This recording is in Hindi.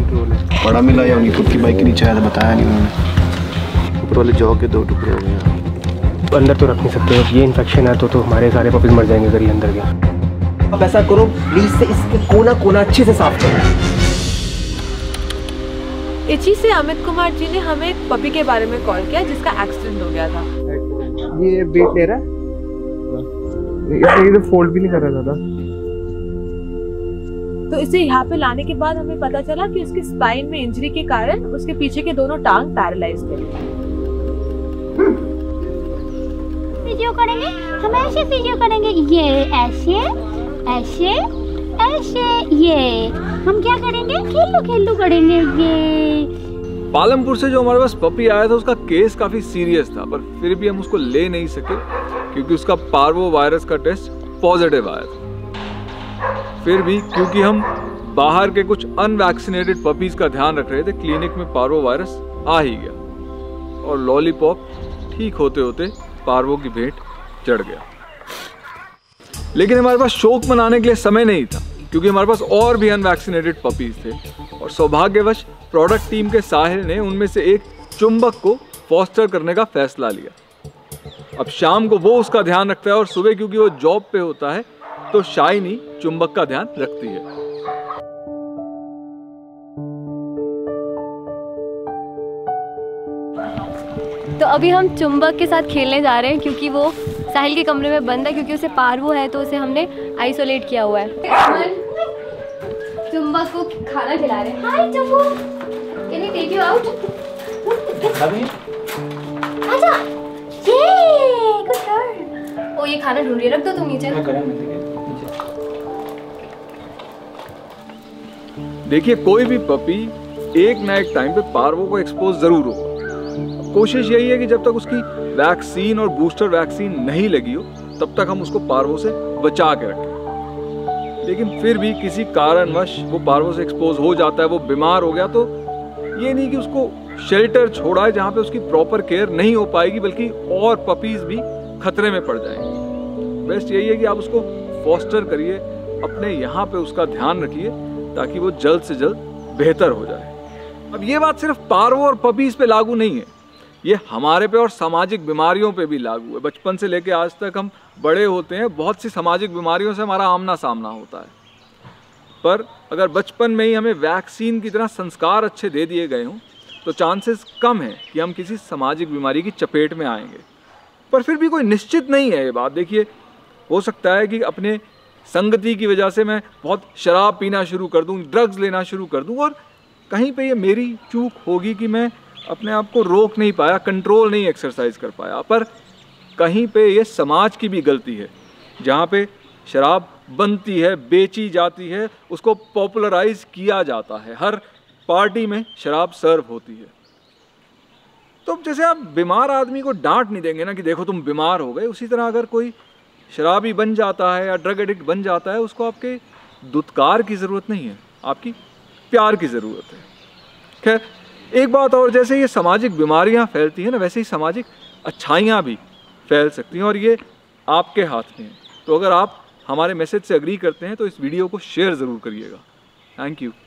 कंट्रोल है। बड़ा मिला या उन्हीं खुद की बाइक के नीचे आया था, बताया नहीं उन्होंने। ऊपर वाले जॉ के 2 टुकड़े हो गए। तो अंदर तो रख नहीं सकते, ये इन्फेक्शन है तो हमारे सारे पपीज मर जाएंगे अगर ये अंदर गया। अब ऐसा करो प्लीज से इसके कोना कोना अच्छे से साफ करो। इची से अमित कुमार जी ने हमें एक पपी के बारे में कॉल किया जिसका एक्सीडेंट हो गया था। ये वेट ले रहा है, इसलिए तो फोल्ड भी नहीं कर रहा था। तो इसे यहाँ पे लाने के बाद हमें पता चला कि उसके स्पाइन में इंजरी के कारण उसके पीछे के दोनों टांग पैरालाइज थे। फिजियो करेंगे, हम ऐसे फिजियो करेंगे, ये ऐसे ऐसे ऐसे, ये हम क्या करेंगे, खेलू करेंगे। ये पालमपुर से जो हमारे पास पपी आया था उसका केस काफी सीरियस था, पर फिर भी हम उसको ले नहीं सके क्योंकि उसका पार्वो वायरस का टेस्ट पॉजिटिव आया था। फिर भी क्योंकि हम बाहर के कुछ अनवैक्सीनेटेड पपीज का ध्यान रख रहे थे, क्लिनिक में पार्वो वायरस आ ही गया और लॉलीपॉप ठीक होते होते पार्वो की भेंट चढ़ गया। लेकिन हमारे पास शोक मनाने के लिए समय नहीं था क्योंकि हमारे पास और भी अनवैक्सीनेटेड पपीज थे और सौभाग्यवश प्रोडक्ट टीम के साहिल ने उनमें से एक चुंबक को फॉस्टर करने का फैसला लिया। अब शाम को वो उसका ध्यान रखता है और सुबह क्योंकि वो जॉब पे होता है तो शाइनी चुंबक का ध्यान रखती है। तो अभी हम चुंबक के साथ खेलने जा रहे हैं क्योंकि वो साहिल के कमरे में बंद है, क्योंकि उसे पार्वो है तो उसे हमने आइसोलेट किया हुआ है। चुंबक को खाना खिला रहे हैं। Hi Chumbu, can I take you out? आजा, ये गुड गर्ल। ओ ये खाना ढूंढ रही है, रख दो तुम नीचे। देखिए कोई भी पपी एक ना एक टाइम पे पार्वो को एक्सपोज जरूर होगा। कोशिश यही है कि जब तक उसकी वैक्सीन और बूस्टर वैक्सीन नहीं लगी हो तब तक हम उसको पार्वो से बचा के रखें। लेकिन फिर भी किसी कारणवश वो पार्वो से एक्सपोज हो जाता है, वो बीमार हो गया, तो ये नहीं कि उसको शेल्टर छोड़ा है जहाँ पे उसकी प्रॉपर केयर नहीं हो पाएगी, बल्कि और पपीज भी खतरे में पड़ जाएंगे। बेस्ट यही है कि आप उसको फॉस्टर करिए, अपने यहाँ पे उसका ध्यान रखिए ताकि वो जल्द से जल्द बेहतर हो जाए। अब ये बात सिर्फ पार्वो और पपीज पे लागू नहीं है, ये हमारे पे और सामाजिक बीमारियों पे भी लागू है। बचपन से लेके आज तक हम बड़े होते हैं, बहुत सी सामाजिक बीमारियों से हमारा आमना सामना होता है, पर अगर बचपन में ही हमें वैक्सीन की तरह संस्कार अच्छे दे दिए गए हों तो चांसेस कम है कि हम किसी सामाजिक बीमारी की चपेट में आएंगे। पर फिर भी कोई निश्चित नहीं है ये बात। देखिए हो सकता है कि अपने संगति की वजह से मैं बहुत शराब पीना शुरू कर दूं, ड्रग्स लेना शुरू कर दूं, और कहीं पे ये मेरी चूक होगी कि मैं अपने आप को रोक नहीं पाया, कंट्रोल नहीं एक्सरसाइज कर पाया। पर कहीं पे ये समाज की भी गलती है, जहाँ पे शराब बनती है, बेची जाती है, उसको पॉपुलराइज किया जाता है, हर पार्टी में शराब सर्व होती है। तो जैसे आप बीमार आदमी को डांट नहीं देंगे ना कि देखो तुम बीमार हो गए, उसी तरह अगर कोई शराबी बन जाता है या ड्रग एडिक्ट बन जाता है, उसको आपके दुत्कार की ज़रूरत नहीं है, आपकी प्यार की ज़रूरत है। खैर एक बात और, जैसे ये सामाजिक बीमारियां फैलती हैं ना, वैसे ही सामाजिक अच्छाइयां भी फैल सकती हैं और ये आपके हाथ में है। तो अगर आप हमारे मैसेज से एग्री करते हैं तो इस वीडियो को शेयर ज़रूर करिएगा। Thank you.